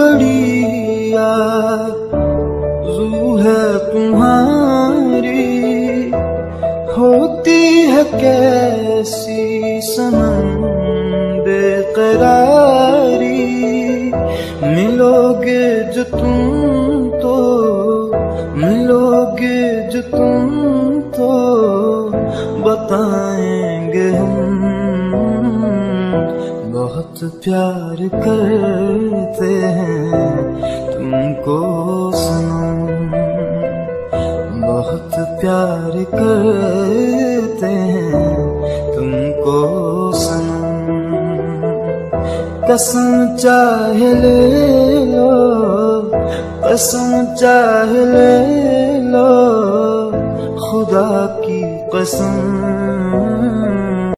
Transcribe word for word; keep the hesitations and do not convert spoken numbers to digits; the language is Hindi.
बड़ी आरज़ू है तुम्हारी, होती है कैसी सनम बेकरारी। मिलोगे जो तुम तो, मिलोगे जो तुम तो बताएंगे हम, बहुत प्यार करते हैं तुमको सनम, बहुत प्यार करते हैं तुमको सनम। कसम चाहे ले लो, कसम चाहे ले लो, खुदा की कसम